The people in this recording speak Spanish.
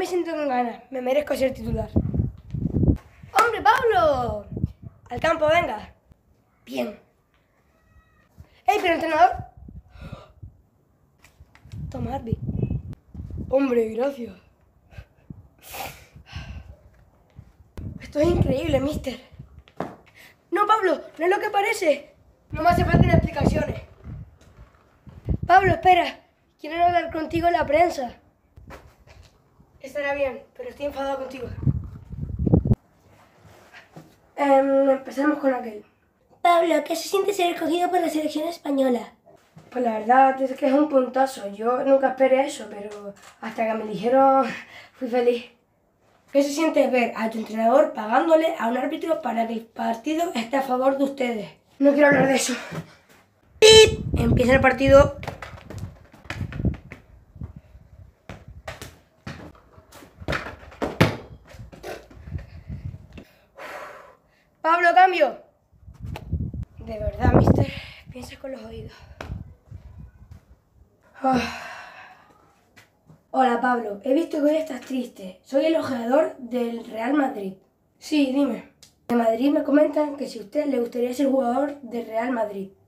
me siento con ganas. Me merezco ser titular. ¡Hombre, Pablo! Al campo, venga. Bien. ¡Ey, pero entrenador! Toma, Harvey. Hombre, gracias. Esto es increíble, mister. No, Pablo, no es lo que parece. No me hace falta ni explicaciones. Pablo, espera. Quiero hablar contigo en la prensa. Estará bien, pero estoy enfadado contigo. Empezamos con aquel. Pablo, ¿qué se siente ser escogido por la selección española? Pues la verdad es que es un puntazo. Yo nunca esperé eso, pero hasta que me dijeron fui feliz. ¿Qué se siente ver a tu entrenador pagándole a un árbitro para que el partido esté a favor de ustedes? No quiero hablar de eso. ¡Pip! Empieza el partido. Pablo, cambio. De verdad, mister, piensa con los oídos. Hola, Pablo. He visto que hoy estás triste. Soy el jugador del Real Madrid. Sí, dime. De Madrid me comentan que si a usted le gustaría ser jugador del Real Madrid.